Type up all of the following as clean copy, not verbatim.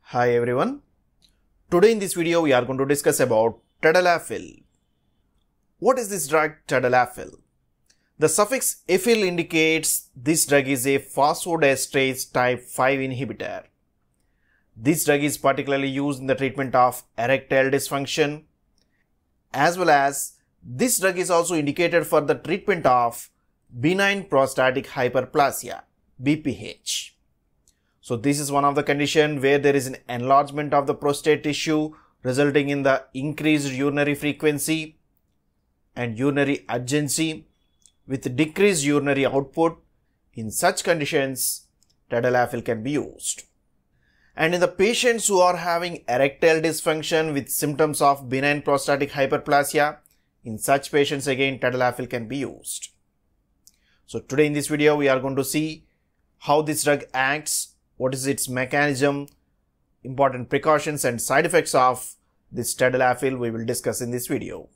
Hi everyone. Today in this video we are going to discuss about Tadalafil. What is this drug Tadalafil? The suffix -afil indicates this drug is a phosphodiesterase type 5 inhibitor. This drug is particularly used in the treatment of erectile dysfunction, as well as this drug is also indicated for the treatment of benign prostatic hyperplasia, BPH. So this is one of the conditions where there is an enlargement of the prostate tissue resulting in the increased urinary frequency and urinary urgency with decreased urinary output. In such conditions, Tadalafil can be used. And in the patients who are having erectile dysfunction with symptoms of benign prostatic hyperplasia, in such patients again Tadalafil can be used. So today in this video we are going to see how this drug acts, what is its mechanism, important precautions and side effects of this Tadalafil we will discuss in this video.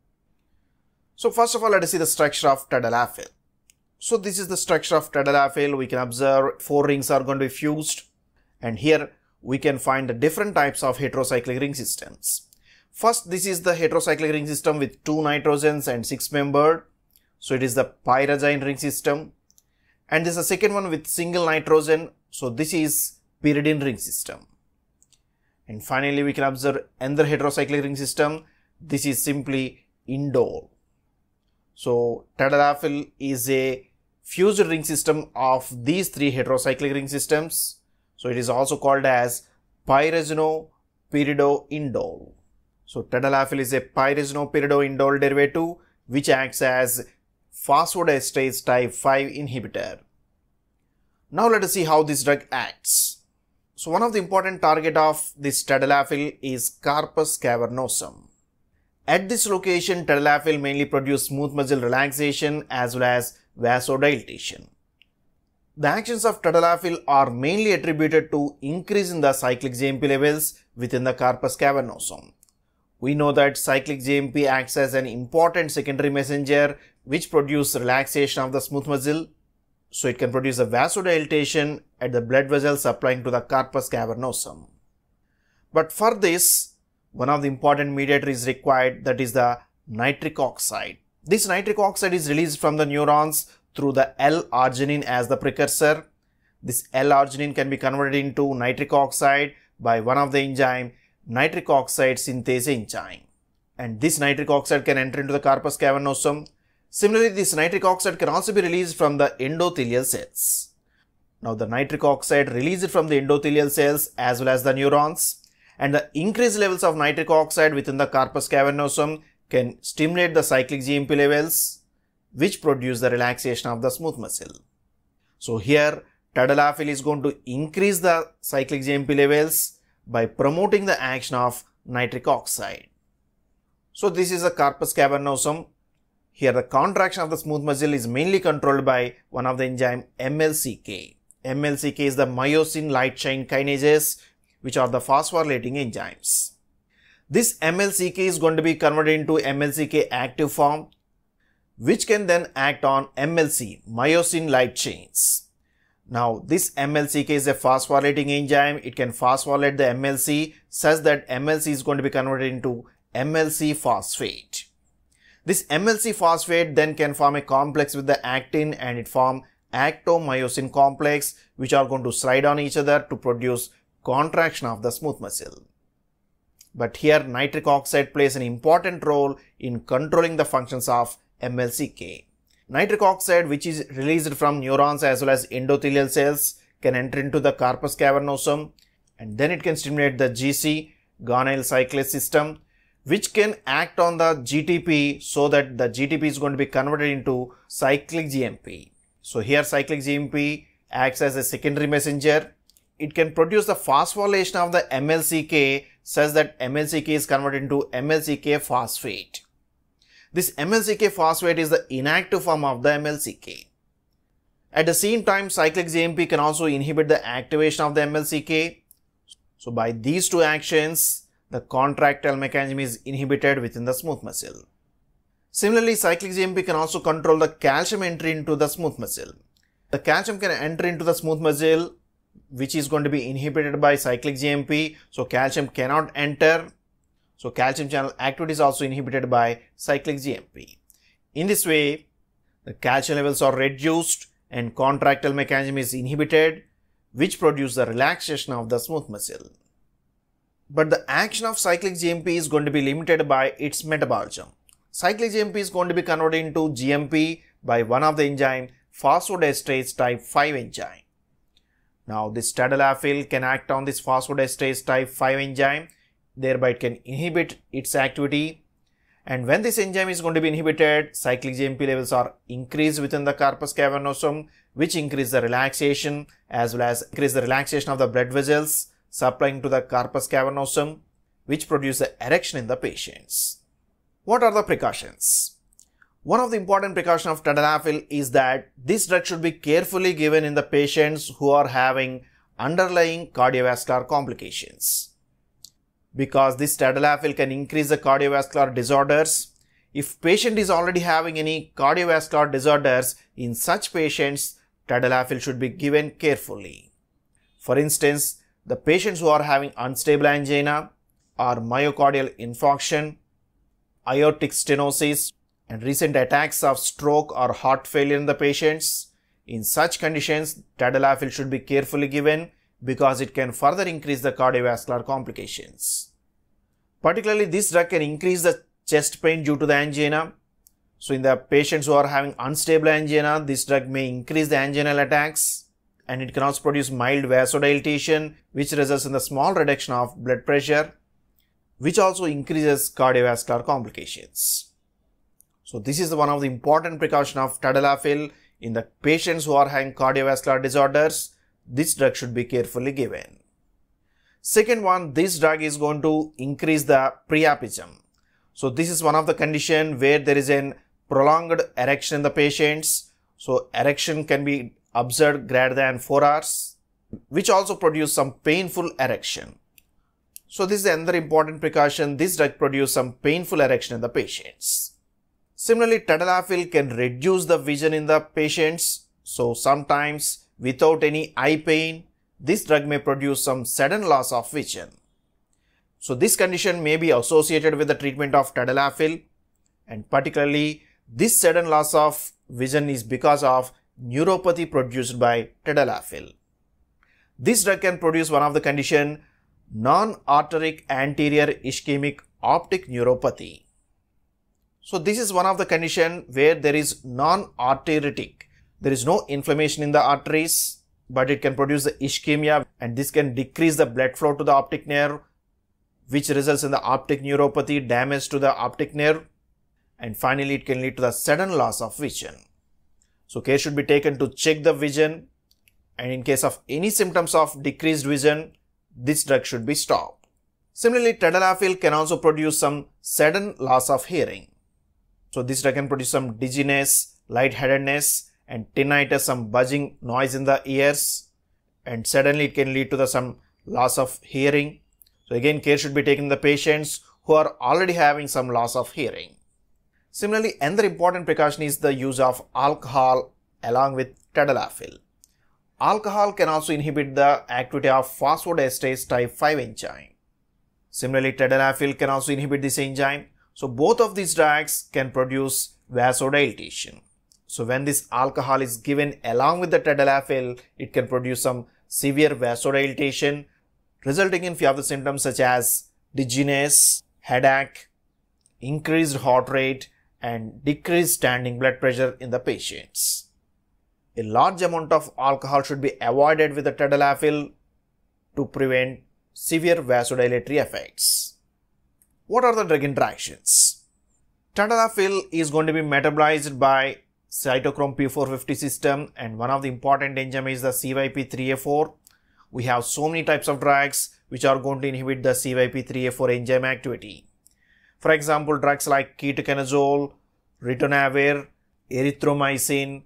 So first of all, let us see the structure of Tadalafil. So this is the structure of Tadalafil. We can observe 4 rings are going to be fused, and here we can find the different types of heterocyclic ring systems. First, this is the heterocyclic ring system with 2 nitrogens and 6-membered. So it is the pyrazine ring system. And this is the second one with single nitrogen. So this is pyridine ring system. And finally, we can observe another heterocyclic ring system. This is simply indole. So Tadalafil is a fused ring system of these 3 heterocyclic ring systems. So it is also called as pyrazino-pyridoindole. So Tadalafil is a pyrazino-pyridoindole derivative which acts as phosphodiesterase type 5 inhibitor. Now let us see how this drug acts. So one of the important target of this Tadalafil is corpus cavernosum. At this location, Tadalafil mainly produces smooth muscle relaxation as well as vasodilatation. The actions of Tadalafil are mainly attributed to increase in the cyclic GMP levels within the corpus cavernosum. We know that cyclic GMP acts as an important secondary messenger which produces relaxation of the smooth muscle. So it can produce a vasodilatation at the blood vessels supplying to the corpus cavernosum. But for this, one of the important mediator is required, that is the nitric oxide. This nitric oxide is released from the neurons through the L-arginine as the precursor. This L-arginine can be converted into nitric oxide by one of the enzyme, nitric oxide synthase enzyme. And this nitric oxide can enter into the corpus cavernosum. Similarly, this nitric oxide can also be released from the endothelial cells. Now, the nitric oxide released from the endothelial cells as well as the neurons, and the increased levels of nitric oxide within the corpus cavernosum can stimulate the cyclic GMP levels which produce the relaxation of the smooth muscle. So here Tadalafil is going to increase the cyclic GMP levels by promoting the action of nitric oxide. So this is the corpus cavernosum. Here the contraction of the smooth muscle is mainly controlled by one of the enzyme MLCK. MLCK is the myosin light chain kinases which are the phosphorylating enzymes. This MLCK is going to be converted into MLCK active form which can then act on MLC, myosin light chains. Now this MLCK is a phosphorylating enzyme. It can phosphorylate the MLC such that MLC is going to be converted into MLC phosphate. This MLC phosphate then can form a complex with the actin and it form actomyosin complex which are going to slide on each other to produce contraction of the smooth muscle. But here nitric oxide plays an important role in controlling the functions of MLCK. Nitric oxide which is released from neurons as well as endothelial cells can enter into the corpus cavernosum and then it can stimulate the GC, guanyl cyclase system, which can act on the GTP so that the GTP is going to be converted into cyclic GMP. So here cyclic GMP acts as a secondary messenger. It can produce the phosphorylation of the MLCK such that MLCK is converted into MLCK phosphate. This MLCK phosphate is the inactive form of the MLCK. At the same time, cyclic GMP can also inhibit the activation of the MLCK. So by these 2 actions, the contractile mechanism is inhibited within the smooth muscle. Similarly, cyclic GMP can also control the calcium entry into the smooth muscle. The calcium can enter into the smooth muscle which is going to be inhibited by cyclic GMP. So calcium cannot enter. So calcium channel activity is also inhibited by cyclic GMP. In this way, the calcium levels are reduced and contractile mechanism is inhibited, which produces the relaxation of the smooth muscle. But the action of cyclic GMP is going to be limited by its metabolism. Cyclic GMP is going to be converted into GMP by one of the enzyme phosphodiesterase type 5 enzyme. Now this Tadalafil can act on this phosphodiesterase type 5 enzyme, thereby it can inhibit its activity. And when this enzyme is going to be inhibited, cyclic GMP levels are increased within the corpus cavernosum, which increase the relaxation as well as increase the relaxation of the blood vessels supplying to the corpus cavernosum, which produce the erection in the patients. What are the precautions? One of the important precautions of Tadalafil is that this drug should be carefully given in the patients who are having underlying cardiovascular complications. Because this Tadalafil can increase the cardiovascular disorders. If patient is already having any cardiovascular disorders, in such patients, Tadalafil should be given carefully. For instance, the patients who are having unstable angina or myocardial infarction, aortic stenosis, and recent attacks of stroke or heart failure in the patients. In such conditions, Tadalafil should be carefully given because it can further increase the cardiovascular complications. Particularly, this drug can increase the chest pain due to the angina. So, in the patients who are having unstable angina, this drug may increase the anginal attacks, and it can also produce mild vasodilatation, which results in the small reduction of blood pressure, which also increases cardiovascular complications. So this is one of the important precautions of Tadalafil in the patients who are having cardiovascular disorders. This drug should be carefully given. Second one, this drug is going to increase the priapism. So this is one of the conditions where there is a prolonged erection in the patients. So erection can be observed greater than 4 hours, which also produce some painful erection. So this is another important precaution. This drug produces some painful erection in the patients. Similarly, Tadalafil can reduce the vision in the patients. So sometimes without any eye pain, this drug may produce some sudden loss of vision. So this condition may be associated with the treatment of Tadalafil, and particularly this sudden loss of vision is because of neuropathy produced by Tadalafil. This drug can produce one of the condition non-arteritic anterior ischemic optic neuropathy. So this is one of the condition where there is non-arteritic. There is no inflammation in the arteries, but it can produce the ischemia, and this can decrease the blood flow to the optic nerve, which results in the optic neuropathy, damage to the optic nerve, and finally it can lead to the sudden loss of vision. So care should be taken to check the vision, and in case of any symptoms of decreased vision, this drug should be stopped. Similarly, Tadalafil can also produce some sudden loss of hearing. So this drug can produce some dizziness, lightheadedness, and tinnitus, some buzzing noise in the ears, and suddenly it can lead to some loss of hearing. So again, care should be taken in the patients who are already having some loss of hearing. Similarly, another important precaution is the use of alcohol along with Tadalafil. Alcohol can also inhibit the activity of phosphodiesterase type 5 enzyme. Similarly, Tadalafil can also inhibit this enzyme. So both of these drugs can produce vasodilatation. So when this alcohol is given along with the Tadalafil, it can produce some severe vasodilatation, resulting in few of the symptoms such as dizziness, headache, increased heart rate, and decreased standing blood pressure in the patients. A large amount of alcohol should be avoided with the Tadalafil to prevent severe vasodilatory effects. What are the drug interactions? Tadalafil is going to be metabolized by cytochrome P450 system, and one of the important enzyme is the CYP3A4. We have so many types of drugs which are going to inhibit the CYP3A4 enzyme activity. For example, drugs like ketoconazole, ritonavir, erythromycin,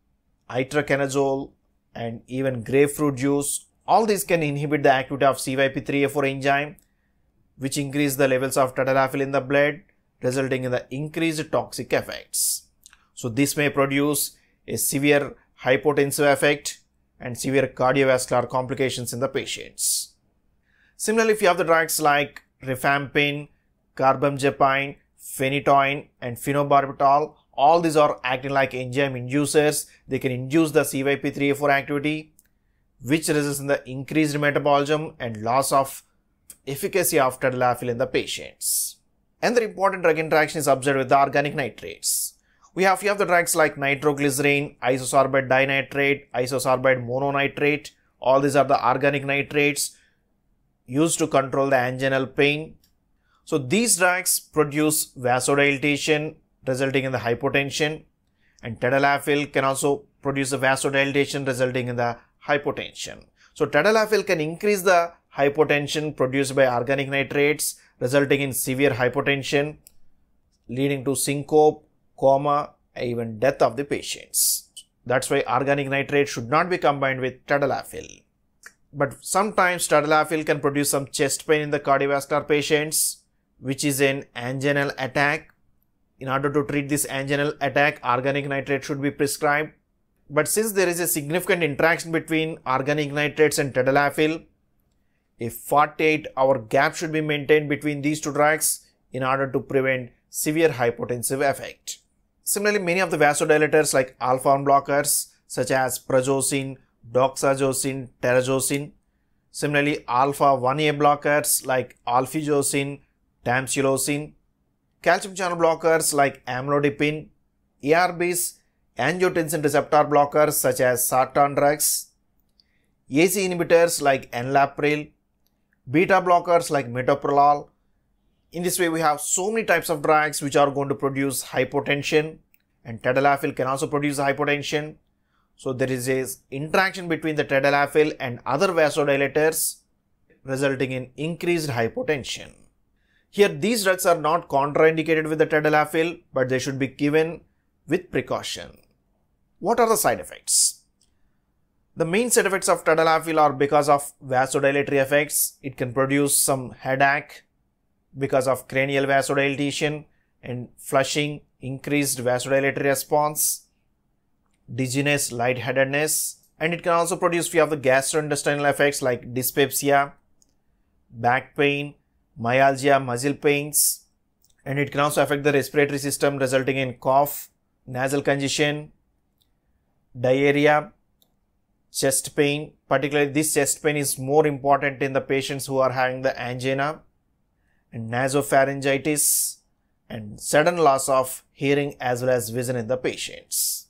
itraconazole, and even grapefruit juice. All these can inhibit the activity of CYP3A4 enzyme, which increase the levels of Tadalafil in the blood, resulting in the increased toxic effects. So this may produce a severe hypotensive effect, and severe cardiovascular complications in the patients. Similarly, if you have the drugs like rifampin, carbamazepine, phenytoin and phenobarbital, all these are acting like enzyme inducers. They can induce the CYP3A4 activity, which results in the increased metabolism and loss of efficacy of tadalafil in the patients. Another important drug interaction is observed with the organic nitrates. We have few of the drugs like nitroglycerin, isosorbate dinitrate, isosorbate mononitrate. All these are the organic nitrates used to control the anginal pain. So these drugs produce vasodilatation resulting in the hypotension, and tadalafil can also produce a vasodilatation resulting in the hypotension. So tadalafil can increase the hypotension produced by organic nitrates resulting in severe hypotension leading to syncope, coma, even death of the patients. That's why organic nitrate should not be combined with tadalafil. But sometimes tadalafil can produce some chest pain in the cardiovascular patients, which is an anginal attack. In order to treat this anginal attack, organic nitrate should be prescribed. But since there is a significant interaction between organic nitrates and tadalafil, a 48-hour gap should be maintained between these two drugs in order to prevent severe hypotensive effect. Similarly, many of the vasodilators like alpha-1 blockers such as prazosin, doxazosin, terazosin. Similarly, alpha-1A blockers like alfezosin, tamsulosin. Calcium channel blockers like amlodipine. ARBs, angiotensin receptor blockers such as sartan drugs. AC inhibitors like enalapril. Beta blockers like metoprolol. In this way, we have so many types of drugs which are going to produce hypotension, and tadalafil can also produce hypotension. So there is an interaction between the tadalafil and other vasodilators resulting in increased hypotension. Here these drugs are not contraindicated with the tadalafil, but they should be given with precaution. What are the side effects? The main side effects of tadalafil are because of vasodilatory effects. It can produce some headache because of cranial vasodilatation and flushing, increased vasodilatory response, dizziness, lightheadedness, and it can also produce few of the gastrointestinal effects like dyspepsia, back pain, myalgia, muscle pains, and it can also affect the respiratory system resulting in cough, nasal congestion, diarrhea, chest pain. Particularly this chest pain is more important in the patients who are having the angina, and nasopharyngitis, and sudden loss of hearing as well as vision in the patients.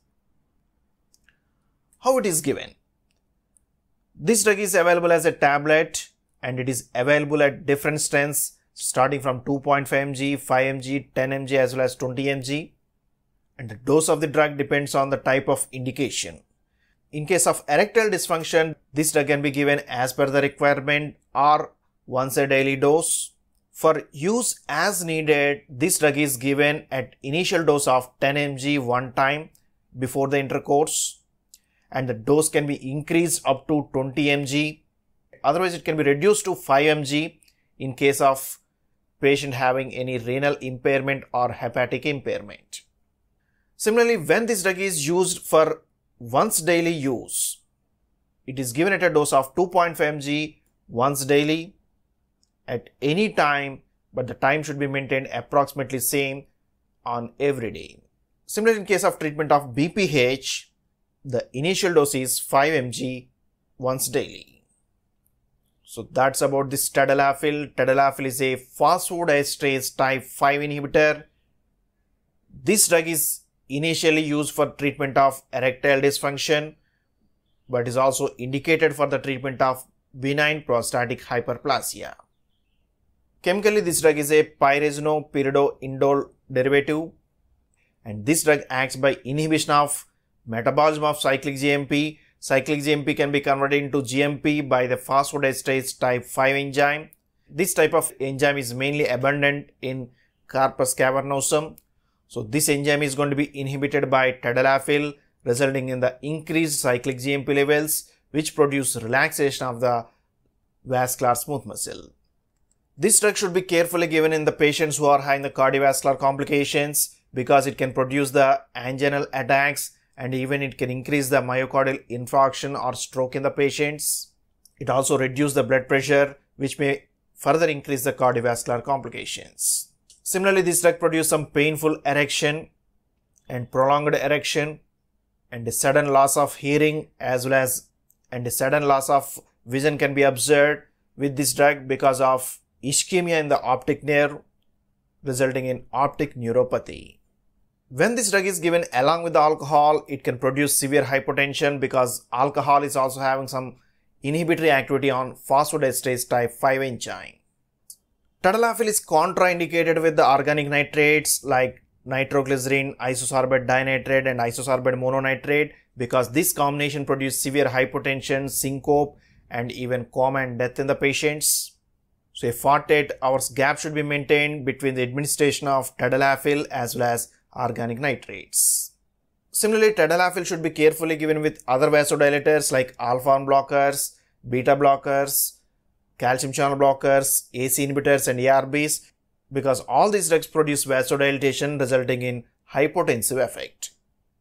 How it is given? This drug is available as a tablet and it is available at different strengths starting from 2.5 mg, 5 mg, 10 mg as well as 20 mg, and the dose of the drug depends on the type of indication. In case of erectile dysfunction, this drug can be given as per the requirement or once a daily dose. For use as needed, this drug is given at initial dose of 10 mg one time before the intercourse, and the dose can be increased up to 20 mg. Otherwise, it can be reduced to 5 mg in case of patient having any renal impairment or hepatic impairment. Similarly, when this drug is used for once daily use, it is given at a dose of 2.5 mg once daily at any time, but the time should be maintained approximately same on every day. Similarly, in case of treatment of BPH, the initial dose is 5 mg once daily. So that's about this tadalafil. Tadalafil is a phosphodiesterase type 5 inhibitor. This drug is initially used for treatment of erectile dysfunction, but is also indicated for the treatment of benign prostatic hyperplasia. Chemically, this drug is a pyrazino-pyridoindole derivative, and this drug acts by inhibition of metabolism of cyclic GMP. Cyclic GMP can be converted into GMP by the phosphodiesterase type 5 enzyme. This type of enzyme is mainly abundant in corpus cavernosum. So this enzyme is going to be inhibited by tadalafil, resulting in the increased cyclic GMP levels, which produce relaxation of the vascular smooth muscle. This drug should be carefully given in the patients who are having the cardiovascular complications because it can produce the anginal attacks and even it can increase the myocardial infarction or stroke in the patients. It also reduces the blood pressure, which may further increase the cardiovascular complications. Similarly, this drug produces some painful erection and prolonged erection and a sudden loss of hearing as well as a sudden loss of vision can be observed with this drug because of ischemia in the optic nerve, resulting in optic neuropathy. When this drug is given along with the alcohol, it can produce severe hypotension because alcohol is also having some inhibitory activity on phosphodiesterase type 5 enzyme. Tadalafil is contraindicated with the organic nitrates like nitroglycerin, isosorbate dinitrate and isosorbate mononitrate because this combination produces severe hypotension, syncope and even coma and death in the patients. So a 48 hours gap should be maintained between the administration of Tadalafil as well as organic nitrates. Similarly, Tadalafil should be carefully given with other vasodilators like alpha-1 blockers, beta blockers, calcium channel blockers, AC inhibitors and ARBs because all these drugs produce vasodilatation resulting in hypotensive effect.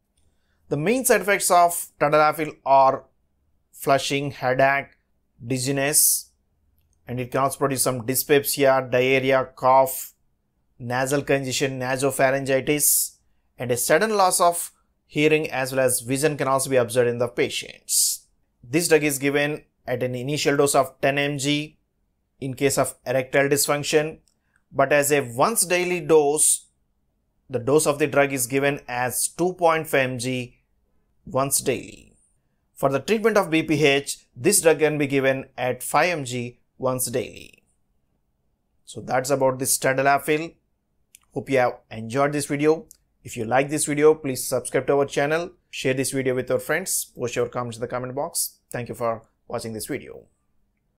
The main side effects of Tadalafil are flushing, headache, dizziness, and it can also produce some dyspepsia, diarrhea, cough, nasal congestion, nasopharyngitis, and a sudden loss of hearing as well as vision can also be observed in the patients. This drug is given at an initial dose of 10 mg in case of erectile dysfunction, but as a once daily dose, the dose of the drug is given as 2.5 mg once daily. For the treatment of BPH, this drug can be given at 5 mg once daily. So that's about this Tadalafil. Hope you have enjoyed this video. If you like this video, please subscribe to our channel, share this video with your friends, post your comments in the comment box. Thank you for watching this video.